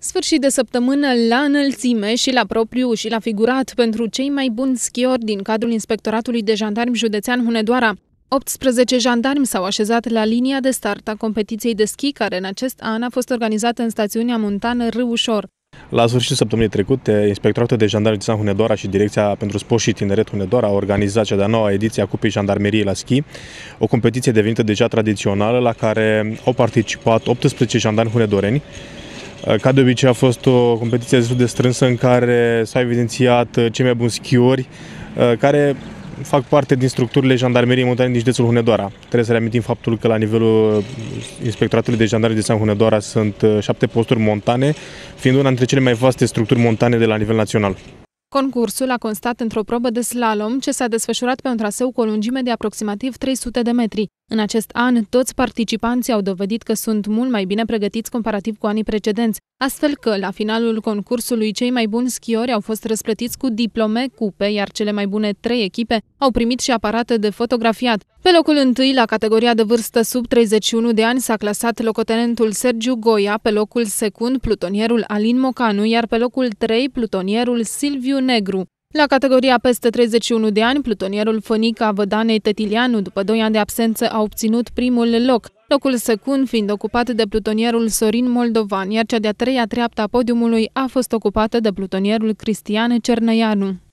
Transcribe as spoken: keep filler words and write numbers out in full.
Sfârșit de săptămână la înălțime și la propriu și la figurat pentru cei mai buni schiori din cadrul Inspectoratului de Jandarmi Județean Hunedoara. optsprezece jandarmi s-au așezat la linia de start a competiției de schi, care în acest an a fost organizată în stațiunea montană Râușor. La sfârșitul săptămânii trecute, Inspectoratul de Jandarmi Județean Hunedoara și Direcția pentru Sport și Tineret Hunedoara au organizat cea de-a noua ediție a Cupei Jandarmeriei la schi, o competiție devenită deja tradițională la care au participat optsprezece jandarmi hunedoreni. Ca de obicei a fost o competiție destul de strânsă în care s-au evidențiat cei mai buni schiori care fac parte din structurile jandarmeriei montane din județul Hunedoara. Trebuie să reamintim faptul că la nivelul Inspectoratului de Jandarmi Județean Hunedoara sunt șapte posturi montane, fiind una dintre cele mai vaste structuri montane de la nivel național. Concursul a constat într-o probă de slalom ce s-a desfășurat pe un traseu cu o lungime de aproximativ trei sute de metri. În acest an, toți participanții au dovedit că sunt mult mai bine pregătiți comparativ cu anii precedenți, astfel că, la finalul concursului, cei mai buni schiori au fost răsplătiți cu diplome, cupe, iar cele mai bune trei echipe au primit și aparate de fotografiat. Pe locul întâi, la categoria de vârstă sub treizeci și unu de ani, s-a clasat locotenentul Sergiu Goia, pe locul secund plutonierul Alin Mocanu, iar pe locul trei plutonierul Silviu Negru. La categoria peste treizeci și unu de ani, plutonierul Fănica Vădanei Tetilianu, după doi ani de absență, a obținut primul loc, locul secund fiind ocupat de plutonierul Sorin Moldovan, iar cea de-a treia treaptă a podiumului a fost ocupată de plutonierul Cristian Cernăianu.